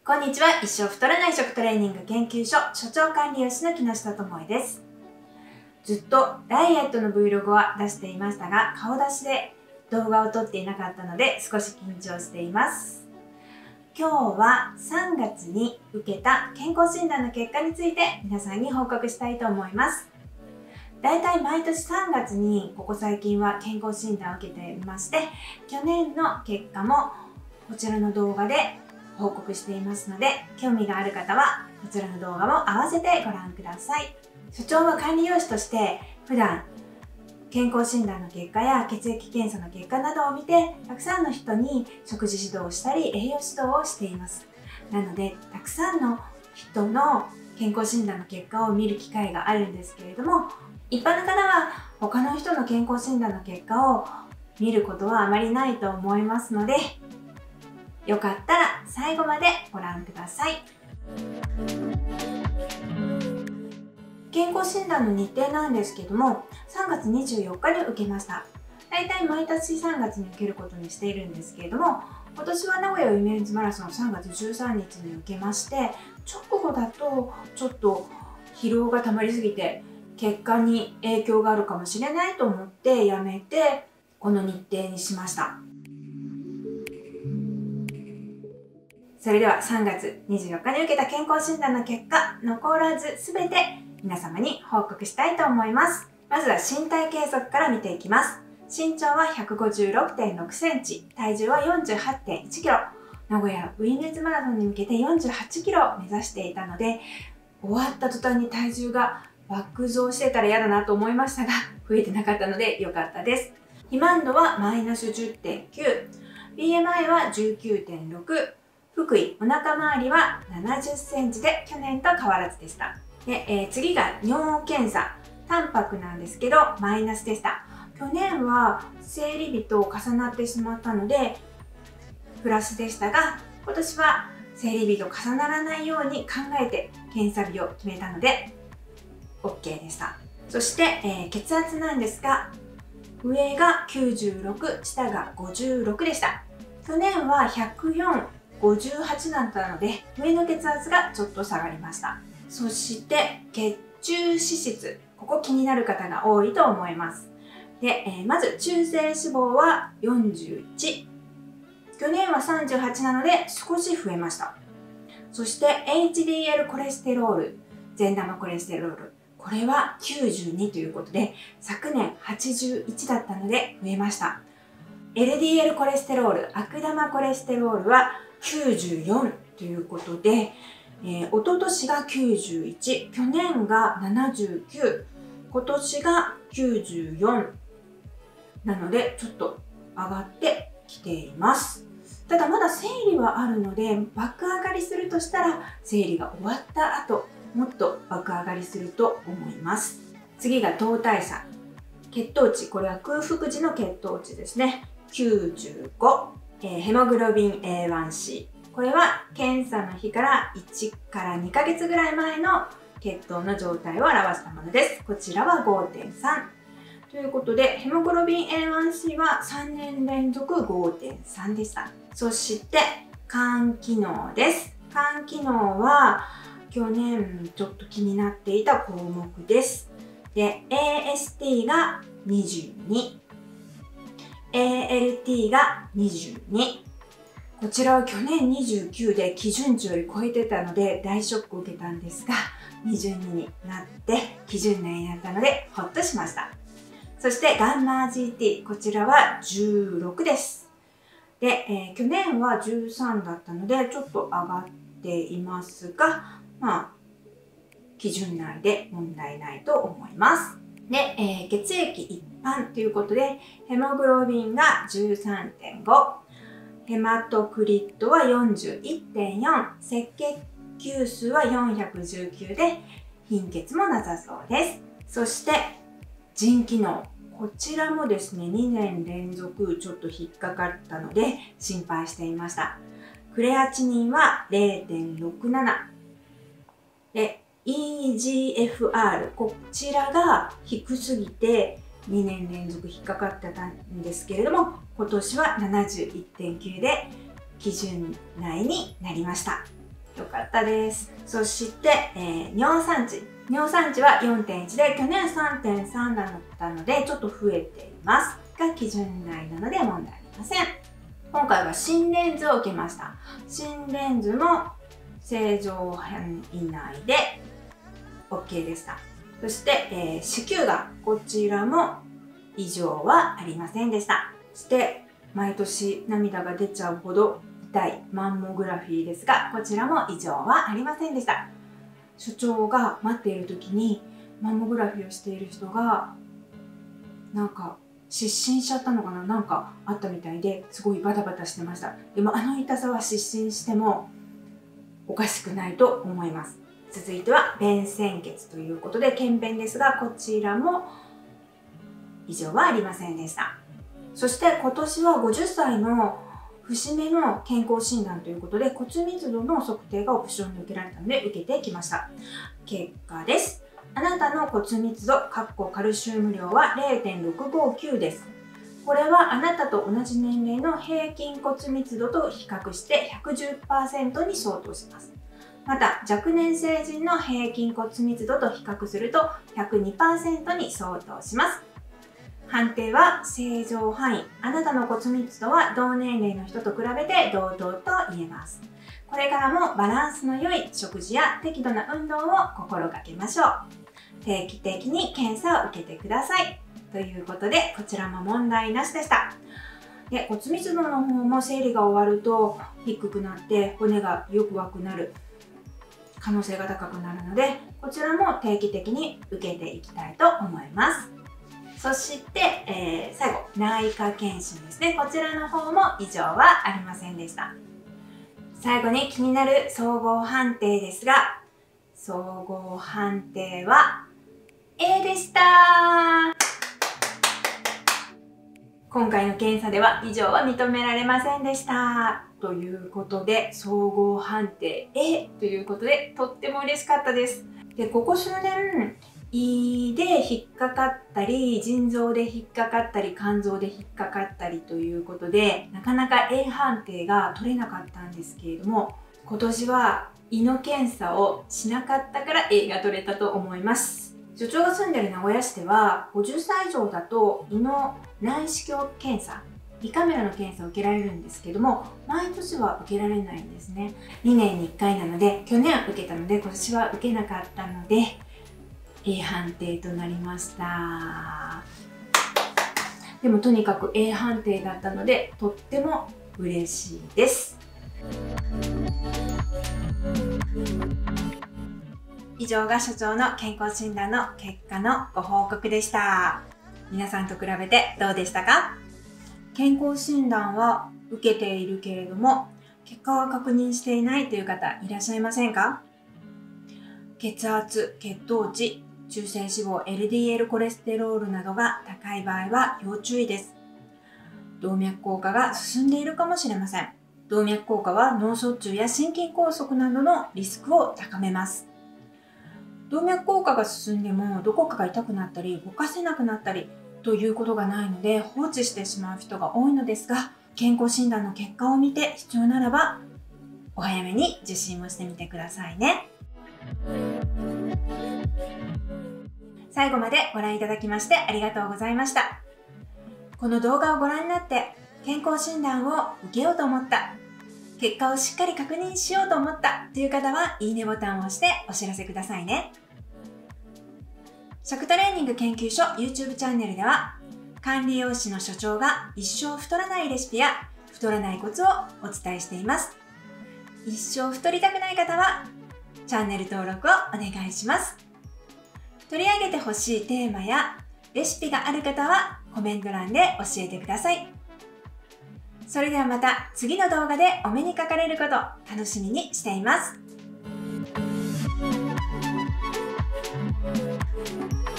こんにちは。一生太らない食トレーニング研究所所長管理栄養士の木下智恵です。ずっとダイエットの Vlog は出していましたが、顔出しで動画を撮っていなかったので少し緊張しています。今日は3月に受けた健康診断の結果について皆さんに報告したいと思います。だいたい毎年3月にここ最近は健康診断を受けていまして、去年の結果もこちらの動画で報告していますので、興味がある方はこちらの動画も合わせてご覧ください。所長は管理栄養士として普段健康診断の結果や血液検査の結果などを見て、たくさんの人に食事指導をしたり栄養指導をしています。なのでたくさんの人の健康診断の結果を見る機会があるんですけれども、一般の方は他の人の健康診断の結果を見ることはあまりないと思いますので、よかったら最後までご覧ください。健康診断の日程なんですけども、3月24日に受けました。だいたい毎年3月に受けることにしているんですけれども、今年は名古屋ウィメンズマラソン3月13日に受けまして、直後だとちょっと疲労がたまりすぎて結果に影響があるかもしれないと思ってやめて、この日程にしました。それでは3月24日に受けた健康診断の結果、残らず全て皆様に報告したいと思います。まずは身体計測から見ていきます。身長は 156.6 センチ、体重は 48.1 キロ。名古屋ウィメンズマラソンに向けて48キロを目指していたので、終わった途端に体重が爆増してたら嫌だなと思いましたが、増えてなかったので良かったです。肥満度はマイナス 10.9、BMI は 19.6、腹囲、お腹周りは70センチで去年と変わらずでした。で次が尿検査。タンパクなんですけどマイナスでした。去年は生理日と重なってしまったのでプラスでしたが、今年は生理日と重ならないように考えて検査日を決めたので OK でした。そして、血圧なんですが、上が96、下が56でした。去年は104、58だったので上の血圧がちょっと下がりました。そして血中脂質、ここ気になる方が多いと思います。で、まず中性脂肪は41、去年は38なので少し増えました。そして HDL コレステロール、善玉コレステロール、これは92ということで昨年81だったので増えました。LDL コレステロール、悪玉コレステロールは94ということで、一昨年が91、去年が79、今年が94なのでちょっと上がってきています。ただまだ生理はあるので、爆上がりするとしたら生理が終わった後もっと爆上がりすると思います。次が糖代謝。血糖値、これは空腹時の血糖値ですね。95、ヘモグロビン A1C、 これは検査の日から1から2ヶ月ぐらい前の血糖の状態を表したものです。こちらは 5.3 ということで、ヘモグロビン A1C は3年連続 5.3 でした。そして肝機能です。肝機能は去年ちょっと気になっていた項目です。で、AST が22、ALT が22、こちらは去年29で基準値より超えてたので大ショックを受けたんですが、22になって基準内になったのでほっとしました。そしてガンマ GT、 こちらは16です。で、去年は13だったのでちょっと上がっていますが、基準内で問題ないと思います。で、血液一般ということで、ヘモグロビンが 13.5、ヘマトクリットは 41.4、赤血球数は419で貧血もなさそうです。そして腎機能、こちらもですね2年連続ちょっと引っかかったので心配していました。クレアチニンは 0.67 で、EGFR、こちらが低すぎて2年連続引っかかってたんですけれども、今年は 71.9 で基準内になりました。 よかったです。そして、尿酸値は 4.1 で去年 3.3 だったのでちょっと増えていますが基準内なので問題ありません。今回は新レンズを受けました。新レンズも正常範囲内で OK でした。そして、子宮がこちらも異常はありませんでした。そして毎年涙が出ちゃうほど痛いマンモグラフィーですが、こちらも異常はありませんでした。所長が待っている時にマンモグラフィーをしている人がなんか失神しちゃったのかな、なんかあったみたいですごいバタバタしてました。でもあの痛さは失神してもおかしくないと思います。続いては便潜血ということで検便ですが、こちらも異常はありませんでした。そして今年は50歳の節目の健康診断ということで骨密度の測定がオプションで受けられたので受けてきました。結果です。あなたの骨密度カルシウム量は 0.659 です。これはあなたと同じ年齢の平均骨密度と比較して 110% に相当します。また若年成人の平均骨密度と比較すると 102% に相当します。判定は正常範囲。あなたの骨密度は同年齢の人と比べて同等と言えます。これからもバランスの良い食事や適度な運動を心がけましょう。定期的に検査を受けてください。ということで、こちらも問題なしでした。で、骨密度の方も生理が終わると低くなって骨がよく弱くなる可能性が高くなるので、こちらも定期的に受けていきたいと思います。そして、最後、内科検診ですね。こちらの方も異常はありませんでした。最後に気になる総合判定ですが、総合判定は A でした。今回の検査では異常は認められませんでした。ということで、総合判定 A ということで、とっても嬉しかったです。で、ここ数年、胃で引っかかったり、腎臓で引っかかったり、肝臓で引っかかったりということで、なかなか A 判定が取れなかったんですけれども、今年は胃の検査をしなかったから A が取れたと思います。所長が住んでる名古屋市では、50歳以上だと胃の内視鏡検査、胃カメラの検査を受けられるんですけども、毎年は受けられないんですね。2年に1回なので、去年受けたので、今年は受けなかったので、A 判定となりました。でもとにかく A 判定だったのでとっても嬉しいです。以上が所長の健康診断の結果のご報告でした。皆さんと比べてどうでしたか？健康診断は受けているけれども結果は確認していないという方いらっしゃいませんか？血圧、血糖値、中性脂肪 LDL コレステロールなどが高い場合は要注意です。動脈硬化が進んでいるかもしれません。動脈硬化は脳卒中や心筋梗塞などのリスクを高めます。動脈硬化が進んでもどこかが痛くなったり動かせなくなったりということがないので放置してしまう人が多いのですが、健康診断の結果を見て必要ならばお早めに受診をしてみてくださいね。最後までご覧いただきましてありがとうございました。この動画をご覧になって健康診断を受けようと思った、結果をしっかり確認しようと思ったという方はいいねボタンを押してお知らせくださいね。食トレーニング研究所 YouTube チャンネルでは管理栄養士の所長が一生太らないレシピや太らないコツをお伝えしています。一生太りたくない方はチャンネル登録をお願いします。取り上げてほしいテーマやレシピがある方はコメント欄で教えてください。それではまた次の動画でお目にかかれること楽しみにしています。